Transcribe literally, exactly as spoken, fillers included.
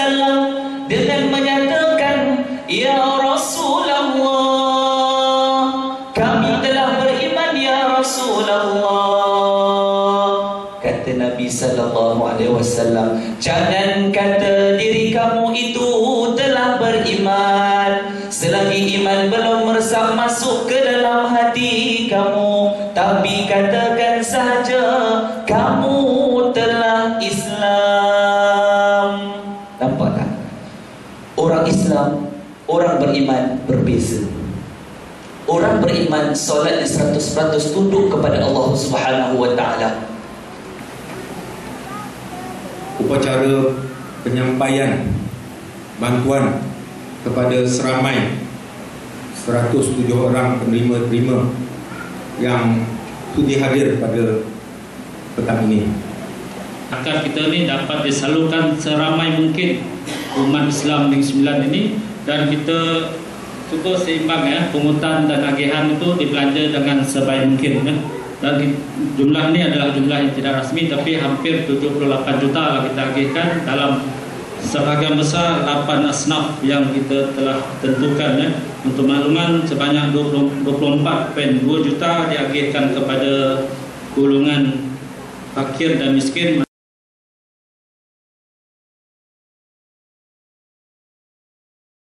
wasallam dengan menyatakan, ya Rasulullah, kami telah beriman ya Rasulullah. Kata Nabi sallallahu alaihi wasallam, jangan kata diri kamu itu telah beriman selagi iman belum meresap masuk ke dalam hati kamu, tapi katakan saja kamu telah Islam. Nampak tak? Orang Islam, orang beriman berbeza. Orang beriman solatnya seratus peratus tunduk kepada Allah Subhanahu wa taala. Upacara penyampaian bantuan kepada seramai seratus tujuh orang penerima-penerima yang sudi hadir pada petang ini. Agar kita ni dapat disalurkan seramai mungkin umat Islam Negeri Sembilan ini, dan kita cuba seimbang ya, pungutan dan agihan itu dibelanja dengan sebaik mungkin ya. Dan jumlah ini adalah jumlah yang tidak rasmi, tapi hampir tujuh puluh lapan juta lah kita agihkan dalam sebahagian besar lapan asnaf yang kita telah tentukan ya. Untuk makluman, sebanyak dua puluh empat koma dua juta diagihkan kepada golongan fakir dan miskin.